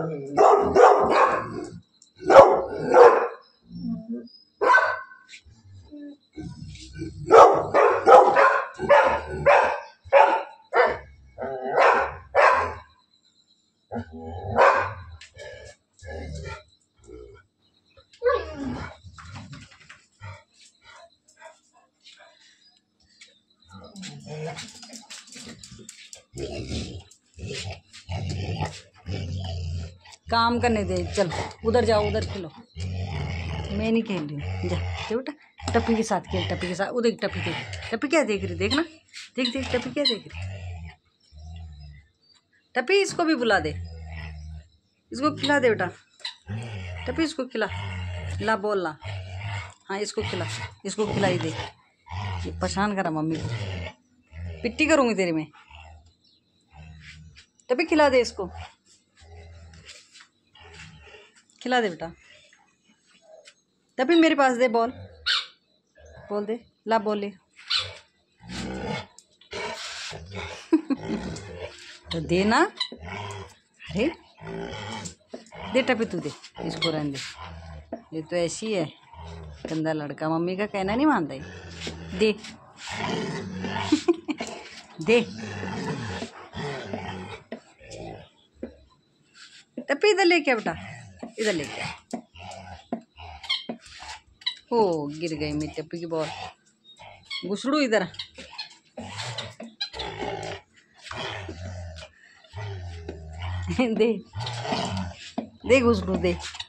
काम करने दे, चल उधर जाओ, उधर खेलो। मैं नहीं खेल रही हूँ, जा बेटा टप्पी के साथ खेल, टप्पी के साथ। उधर टप्पी देख, टप्पी क्या देख रही, देखना, देख देख टप्पी क्या देख रही। टप्पी इसको भी बुला दे, इसको खिला दे बेटा, टप्पी इसको खिला, ला बोल ला। हाँ इसको खिला, इसको खिलाई दे। ये परेशान करा मम्मी को, पिट्टी करूँगी तेरे में। टप्पी खिला दे इसको, खिला दे बेटा। टप्पी मेरे पास दे, बॉल बोल दे, ला बोल ले। तो देना, अरे दे टप्पी, तू दे इसको, रहने दे। ये तो ऐसी है गंदा लड़का, मम्मी का कहना नहीं मानता है। दे दे टप्पी, इधर लेके आ बेटा, इधर लेके आ। ओ गिर गई मेरी टप्पी की बॉल। घुसड़ू इधर, दे दे घुसड़ू दे।